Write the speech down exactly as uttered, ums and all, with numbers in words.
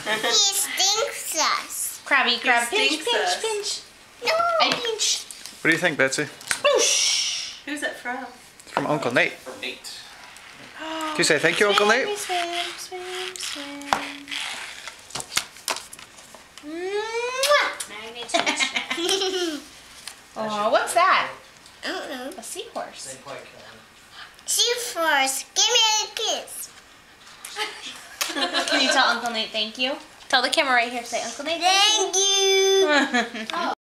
He stinks us. Crabby, crab, He pinch, stinks pinch, us. pinch. No. I pinch. What do you think, Betsy? Sploosh. Who's it from? It's from Uncle Nate. From Nate. Can you say thank you, Uncle Nate? Swim, swim, swim. Mwah. Oh, what's that? I don't know. A seahorse. Ain't quite killing. Seahorse, give me a kiss. Can you tell Uncle Nate thank you? Tell the camera right here. Say Uncle Nate Thank you. thank you.